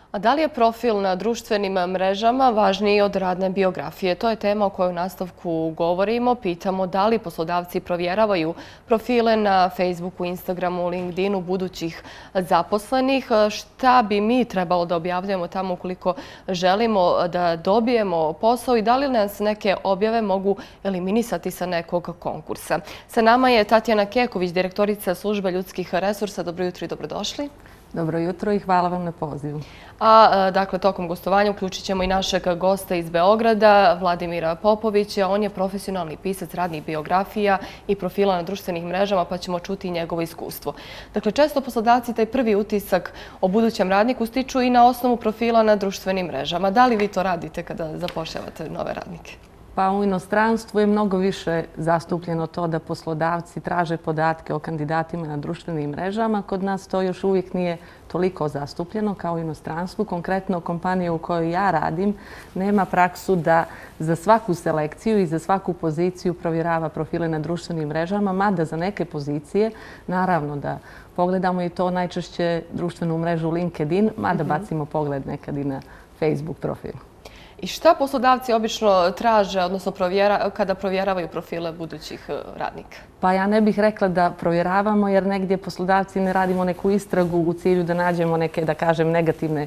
A da li je profil na društvenim mrežama važniji od radne biografije? To je tema o kojoj u nastavku govorimo. Pitamo da li poslodavci provjeravaju profile na Facebooku, Instagramu, LinkedInu budućih zaposlenih. Šta bi mi trebalo da objavljamo tamo ukoliko želimo da dobijemo posao i da li nas neke objave mogu eliminisati sa nekog konkursa? Sa nama je Tatjana Keković, direktorica Službe ljudskih resursa. Dobro jutro i dobrodošli. Dobro jutro i hvala vam na pozivu. Dakle, tokom gostovanja uključit ćemo i našeg gosta iz Beograda, Vladimira Popovića. On je profesionalni pisac radnih biografija i profila na društvenih mrežama, pa ćemo čuti njegovo iskustvo. Dakle, često poslodavci taj prvi utisak o budućem radniku stiču i na osnovu profila na društvenim mrežama. Da li vi to radite kada zapošljavate nove radnike? Pa u inostranstvu je mnogo više zastupljeno to da poslodavci traže podatke o kandidatima na društvenim mrežama. Kod nas to još uvijek nije toliko zastupljeno kao u inostranstvu. Konkretno kompanija u kojoj ja radim nema praksu da za svaku selekciju i za svaku poziciju provjerava profile na društvenim mrežama, mada za neke pozicije, naravno da pogledamo i to najčešće društvenu mrežu LinkedIn, mada bacimo pogled nekad i na Facebook profil. I šta poslodavci obično traže, odnosno kada provjeravaju profile budućih radnika? Pa ja ne bih rekla da provjeravamo, jer negdje poslodavci ne radimo neku istragu u cilju da nađemo neke, da kažem, negativne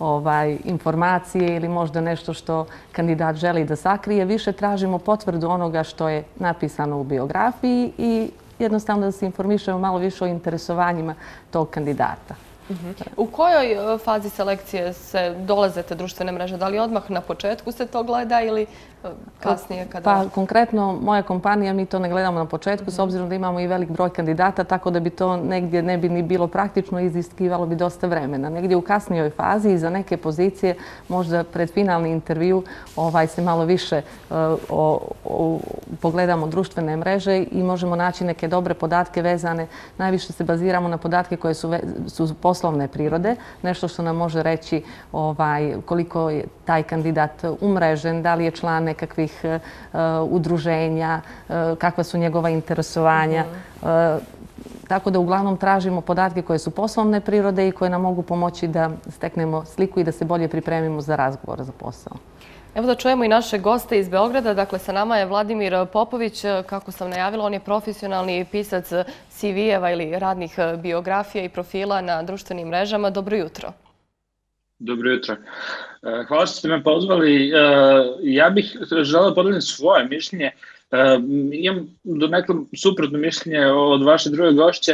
informacije ili možda nešto što kandidat želi da sakrije. Više tražimo potvrdu onoga što je napisano u biografiji i jednostavno da se informišemo malo više o interesovanjima tog kandidata. U kojoj fazi selekcije se dolazete društvene mreže? Da li odmah na početku se to gleda ili kasnije? Pa konkretno moja kompanija, mi to ne gledamo na početku s obzirom da imamo i velik broj kandidata, tako da bi to negdje ne bi ni bilo praktično, iziskivalo bi dosta vremena. Negdje u kasnijoj fazi i za neke pozicije, možda pred finalni intervju, se malo više pogledamo društvene mreže i možemo naći neke dobre podatke vezane. Najviše se baziramo na podatke koje su poslovne prirode, nešto što nam može reći koliko je taj kandidat umrežen, da li je član nekakvih udruženja, kakva su njegova interesovanja. Tako da uglavnom tražimo podatke koje su poslovne prirode i koje nam mogu pomoći da steknemo sliku i da se bolje pripremimo za razgovor za posao. Evo da čujemo i naše goste iz Beograda. Dakle, sa nama je Vladimir Popović. Kako sam najavila, on je profesionalni pisac CV-eva ili radnih biografija i profila na društvenim mrežama. Dobro jutro. Dobro jutro. Hvala što ste me pozvali. Ja bih želeo podelim svoje mišljenje. Imam donekle suprotno mišljenje od vaše druge gošće.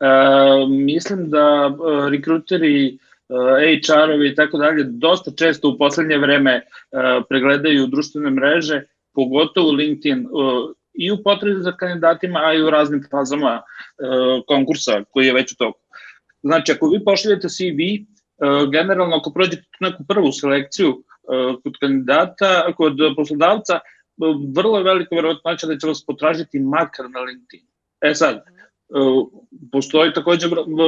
Mislim da rekruteri, HR-ovi i tako dalje dosta često u poslednje vreme pregledaju društvene mreže, pogotovo LinkedIn, i u potrazi za kandidatima, a i u raznim fazama konkursa koji je već u toku. Znači, ako vi pošaljete CV, generalno ako prođete neku prvu selekciju kod kandidata, kod poslodavca, vrlo je velika verovatnoća da će vas potražiti makar na LinkedIn. Sad, postoji također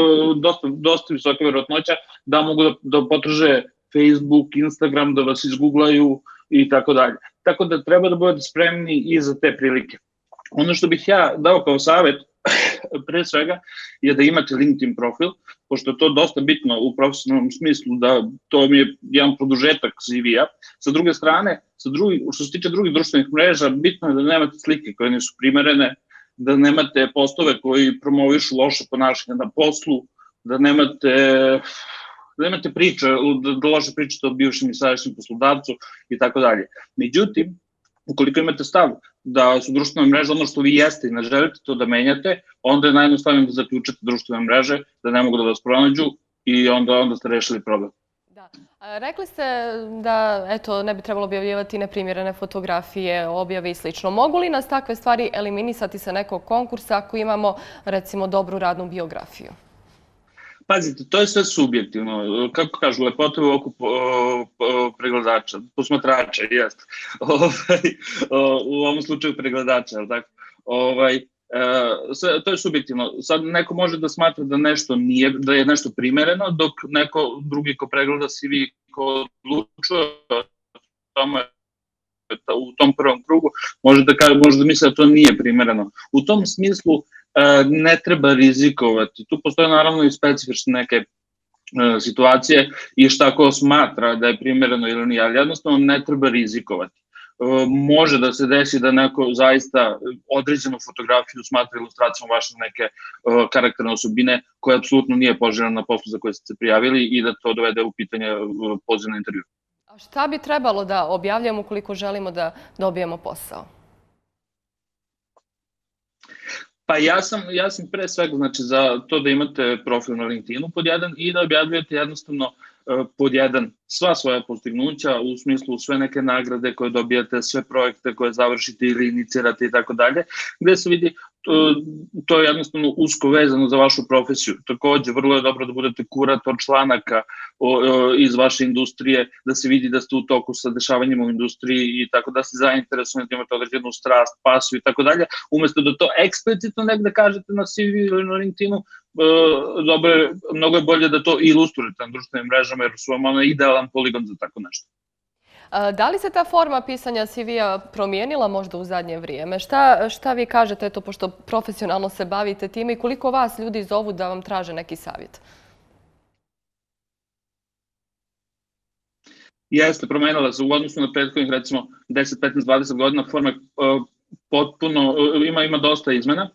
dosta visoka verovatnoća da mogu da potraže Facebook, Instagram, da vas izgooglaju i tako dalje. Tako da treba da budete spremni i za te prilike. Ono što bih ja dao kao savjet, pre svega, je da imate LinkedIn profil, pošto je to dosta bitno u profesionalnom smislu, da to mi je jedan produžetak CV-a. Sa druge strane, što se tiče drugih društvenih mreža, bitno je da nemate slike koje nisu primerene, da nemate postove koji promovišu loše ponašanje na poslu, da nemate priče, da loše pričate o bivšem i sadašnjem poslodavcu i tako dalje. Međutim, ukoliko imate stav da su društvene mreže ono što vi jeste i ne želite to da menjate, onda je najjednostavnije da zaključate društvene mreže, da ne mogu da vas pronađu i onda ste rešili problem. Rekli ste da ne bi trebalo objavljivati neprimjerene fotografije, objave i slično. Mogu li nas takve stvari eliminisati sa nekog konkursa ako imamo, recimo, dobru radnu biografiju? Pazite, to je sve subjektivno. Kako kažu, lepota je u oku pregledača, posmatrača, jest. U ovom slučaju pregledača, ali tako? To je subjektivno. Sad neko može da smatra da nešto nije, da je nešto primereno, dok neko drugi ko pregleda CV, ko odlučuje u tom prvom krugu, može da misle da to nije primereno. U tom smislu ne treba rizikovati. Tu postoje naravno i specifične neke situacije i šta ko smatra da je primjereno ili nije, ali jednostavno ne treba rizikovati. Može da se desi da neko zaista određenu fotografiju smatra ilustracijom vaše neke karakterne osobine koja apsolutno nije poželjna na poslu za koje ste se prijavili i da to dovede u pitanje poziv na intervju. A šta bi trebalo da objavljamo ukoliko želimo da dobijemo posao? Pa ja sam pre svega znači, za to da imate profil na LinkedInu pod jedan i da objavljujete jednostavno pod jedan sva svoja postignuća u smislu sve neke nagrade koje dobijate, sve projekte koje završite ili inicirate i tako dalje, gde se vidi to je jednostavno usko vezano za vašu profesiju. Takođe, vrlo je dobro da budete kurator članaka iz vaše industrije, da se vidi da ste u toku sa dešavanjima u industriji i tako da ste zainteresovani, da imate određenu strast, pasiju i tako dalje, umesto da to eksplicitno negde kažete na CV ili na LinkedInu, mnogo je bolje da to ilustrujete na društvenim mrežama jer su vam ono idealan poligon za tako nešto. Da li se ta forma pisanja CV-a promijenila možda u zadnje vrijeme? Šta vi kažete, eto, pošto profesionalno se bavite time i koliko vas ljudi zovu da vam traže neki savjet? Jeste, promenila se u odnosu na prethodnih, recimo, 10, 15, 20 godina, forma potpuno, ima dosta izmena.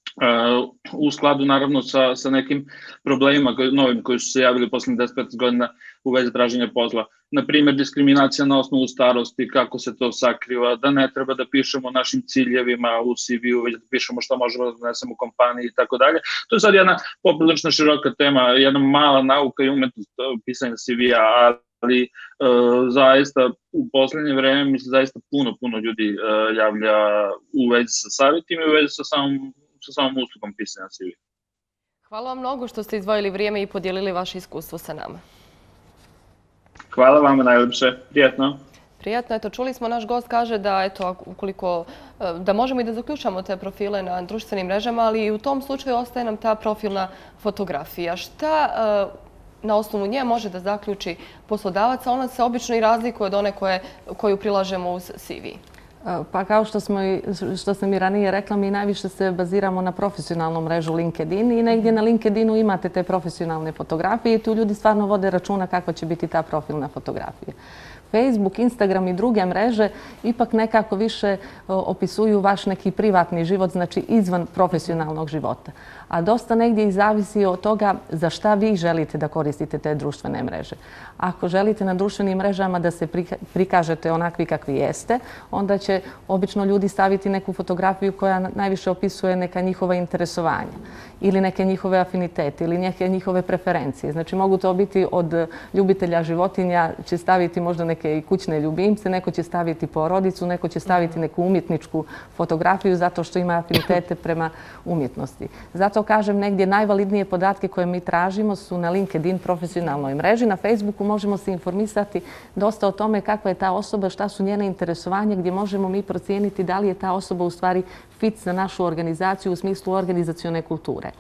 U skladu naravno sa nekim problemima novim koji su se javili posle 10-15 godina u vezi traženja posla. Naprimjer, diskriminacija na osnovu starosti, kako se to sakriva, da ne treba da pišemo našim ciljevima u CV-u, već da pišemo šta možemo da donesemo u kompaniji i tako dalje. To je sad jedna poprilično široka tema, jedna mala nauka i umetnost pisanja CV-a, ali zaista u poslednje vreme mi se zaista puno ljudi javlja u vezi sa savjetima i u vezi sa samom uslugom pisanja CV. Hvala vam mnogo što ste izdvojili vrijeme i podijelili vaše iskustvo sa nama. Hvala vama najljepše. Prijatno. Prijatno. Eto, čuli smo, naš gost kaže da, eto, ukoliko, da možemo i da zaključamo te profile na društvenim mrežama, ali i u tom slučaju ostaje nam ta profilna fotografija. Šta na osnovu nje može da zaključi poslodavac, a ona se obično i razlikuje od one koju prilažemo uz CV? Pa kao što sam i ranije rekla, mi najviše se baziramo na profesionalnu mrežu LinkedIn i negdje na LinkedInu imate te profesionalne fotografije i tu ljudi stvarno vode računa kakva će biti ta profilna fotografija. Facebook, Instagram i druge mreže ipak nekako više opisuju vaš neki privatni život, znači izvan profesionalnog života. A dosta negdje i zavisi od toga za šta vi želite da koristite te društvene mreže. Ako želite na društvenim mrežama da se prikažete onakvi kakvi jeste, onda će obično ljudi staviti neku fotografiju koja najviše opisuje neka njihova interesovanja ili neke njihove afinitete ili neke njihove preferencije. Znači mogu to biti od ljubitelja životinja, će staviti možda neke i kućne ljubimce, neko će staviti porodicu, neko će staviti neku umjetničku fotografiju zato što ima afinitete prema umjetnosti. Zato kažem, negdje najvalidnije podatke koje mi tražimo su na LinkedIn profesionalnoj mreži. Na Facebooku možemo se informisati dosta o tome kakva je ta osoba, šta su njene interesovanje, gdje možemo mi procijeniti da li je ta osoba u stvari fit za našu organizaciju u smislu organizacione kulture.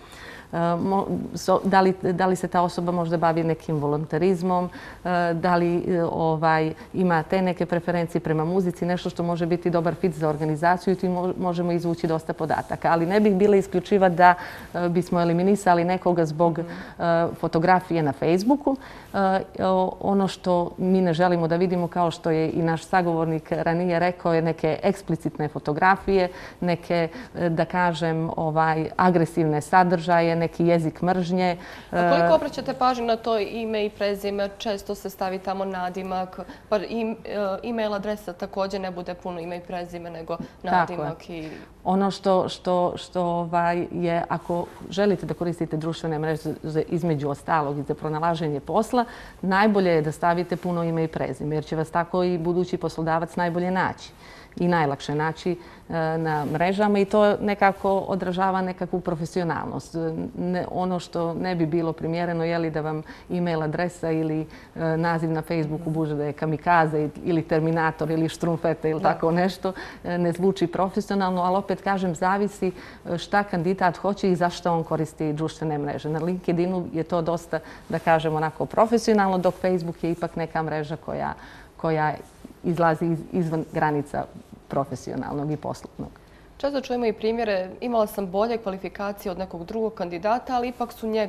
Da li se ta osoba možda bavi nekim volonterizmom, da li ima te neke preferencije prema muzici, nešto što može biti dobar fit za organizaciju i tu možemo izvući dosta podataka. Ali ne bih bila isključiva da bismo eliminisali nekoga zbog fotografije na Facebooku. Ono što mi ne želimo da vidimo, kao što je i naš sagovornik ranije rekao, je neke eksplicitne fotografije, neke, da kažem, agresivne sadržaje, neki jezik mržnje. Koliko obraćate pažnju na to ime i prezime? Često se stavi tamo nadimak, pa e-mail adresa također ne bude puno ime i prezime, nego nadimak. Ono što je, ako želite da koristite društvene mreže između ostalog i za pronalaženje posla, najbolje je da stavite puno ime i prezime, jer će vas tako i budući poslodavac najbolje naći i najlakše naći na mrežama i to nekako odražava nekakvu profesionalnost. Ono što ne bi bilo primjereno je li da vam e-mail adresa ili naziv na Facebooku bude da je kamikaze ili terminator ili štrumfete ili tako nešto, ne zvuči profesionalno, ali opet kažem, zavisi šta kandidat hoće i zašto on koristi društvene mreže. Na LinkedInu je to dosta, da kažem, onako profesionalno, dok Facebook je ipak neka mreža koja izlazi izvan granica profesionalnog i poslovnog. Često čujemo i primjere, imala sam bolje kvalifikacije od nekog drugog kandidata, ali ipak su njega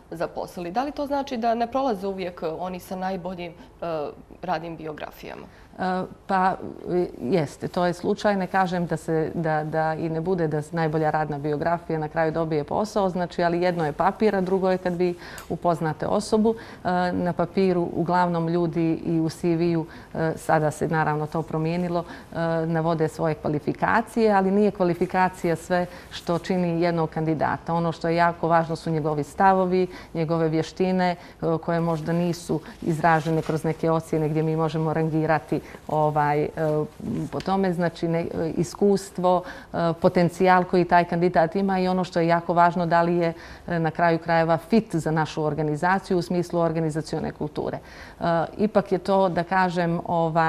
zaposlili. Da li to znači da ne prolaze uvijek oni sa najboljim radnim biografijama? Pa jeste, to je slučaj. Ne kažem da i ne bude da najbolja radna biografija na kraju dobije posao, znači, ali jedno je papir, a drugo je kad vi upoznate osobu. Na papiru uglavnom ljudi i u CV-u, sada se naravno to promijenilo, navode svoje kvalifikacije, ali nije kvalifikacija sve što čini jednog kandidata. Ono što je jako važno su njegovi stavovi, njegove vještine koje možda nisu izražene kroz neke ocjene gdje mi možemo rangirati po tome, znači iskustvo, potencijal koji taj kandidat ima i ono što je jako važno da li je na kraju krajeva fit za našu organizaciju u smislu organizacione kulture. Ipak je to, da kažem,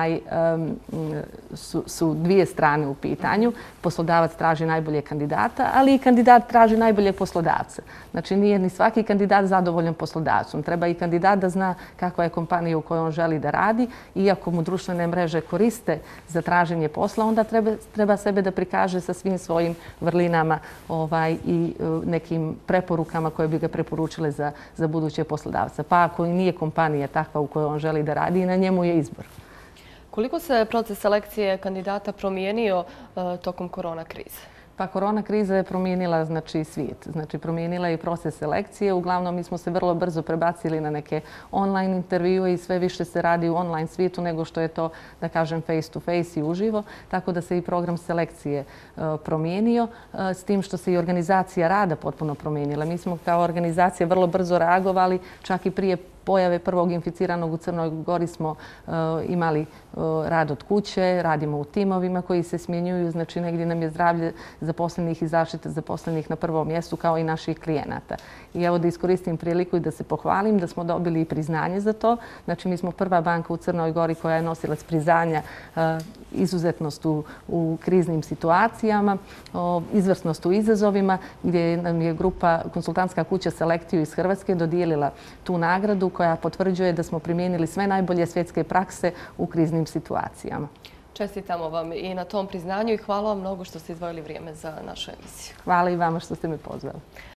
su dvije strane u pitanju. Poslodavac traži najbolje kandidata, ali i kandidat traži najbolje poslodavca. Znači nije ni svaki kandidat zadovoljan poslodavcom. Treba i kandidat da zna kakva je kompanija u kojoj on želi da radi. Iako mu društvene mreže koriste za traženje posla, onda treba sebe da prikaže sa svim svojim vrlinama i nekim preporukama koje bi ga preporučile za buduće poslodavca. Pa ako i nije kompanija takva u kojoj on želi da radi, na njemu je izbor. Koliko se proces selekcije kandidata promijenio tokom korona krize? Pa korona kriza je promijenila svijet. Znači promijenila je i proces selekcije. Uglavnom mi smo se vrlo brzo prebacili na neke online intervjue i sve više se radi u online svijetu nego što je to, da kažem, face to face i uživo. Tako da se i program selekcije promijenio, s tim što se i organizacija rada potpuno promijenila. Mi smo kao organizacija vrlo brzo reagovali, čak i prije pojave prvog inficiranog u Crnoj Gori smo imali rad od kuće, radimo u timovima koji se smjenjuju, znači negdje nam je zdravlje zaposlenih i zaštita zaposlenih na prvom mjestu kao i naših klijenata. I evo da iskoristim priliku i da se pohvalim da smo dobili i priznanje za to. Znači mi smo prva banka u Crnoj Gori koja je nosilac priznanja izuzetnost u kriznim situacijama, izvrsnost u izazovima, gdje nam je grupa konsultantska kuća Selektio iz Hrvatske dodijelila tu nagradu koja potvrđuje da smo primijenili sve najbolje svjetske prakse u kriznim situacijama. Čestitamo vam i na tom priznanju i hvala vam mnogo što ste izdvojili vrijeme za našu emisiju. Hvala i vama što ste me pozvali.